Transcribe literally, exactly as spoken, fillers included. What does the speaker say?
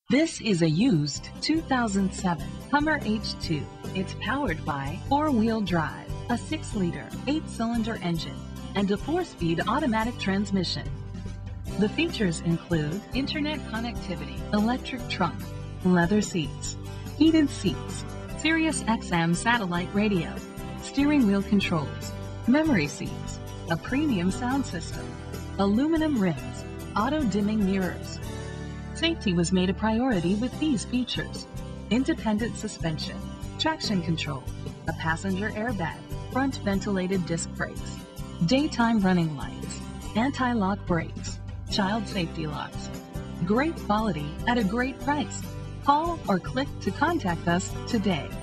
This is a used two thousand seven Hummer H two. It's powered by four-wheel drive, a six liter, eight cylinder engine, and a four-speed automatic transmission. The features include internet connectivity, electric trunk, leather seats, heated seats, Sirius X M satellite radio, steering wheel controls, memory seats, a premium sound system, aluminum rims, auto-dimming mirrors. Safety was made a priority with these features: independent suspension, traction control, a passenger airbag, front ventilated disc brakes, daytime running lights, anti-lock brakes, child safety locks. Great quality at a great price. Call or click to contact us today.